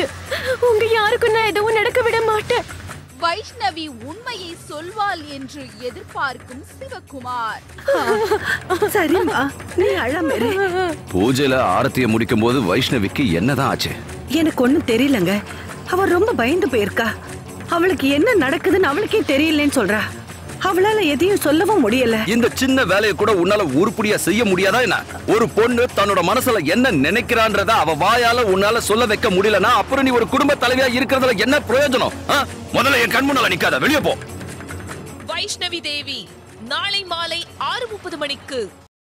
உங்க யாருக்கும் நான் எதுவும் நடக்க விட மாட்டேன். வைஷ்ணவி உண்மையை சொல்வாள் என்று எதிர்பார்க்கும் சிவகுமார். சரிம்மா, நீ அழாமரு. பூஜையில ஆரத்தியை முடிக்கும் போது வைஷ்ணவிக்கு என்னதான் ஆச்சு? எனக்கு ஒண்ணும் தெரியலங்க. அவ ரொம்ப பயந்து போயிருக்கா. அவளுக்கு என்ன நடக்குதுன்னு அவளுக்கே தெரியலன்னு சொல்றா. அவளால எதையும் சொல்லவும் முடியல. இந்த சின்ன வேலையை கூட உன்னால உருப்படியா செய்ய முடியாதா என்ன? ஒரு பொண்ணு தன்னோட மனசுல என்ன நினைக்கிறான்றத அவ வாயால உன்னால சொல்ல வைக்க முடியலனா அப்புறம் நீ ஒரு குடும்ப தலைவியா இருக்கிறதுல என்ன பிரயோஜனம்? முதல்ல என் கண் முன்னால நிக்காத, வெளியே போ. வைஷ்ணவி தேவி நாளை மாலை 6:30 மணிக்கு